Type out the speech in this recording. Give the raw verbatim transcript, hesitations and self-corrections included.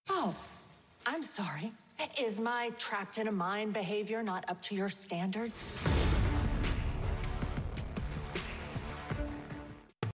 Oh, I'm sorry. Is my trapped in a mine behavior not up to your standards?